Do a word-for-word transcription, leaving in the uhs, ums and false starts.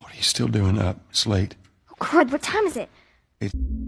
What are you still doing up? It's late. Oh, crud, what time is it? It's...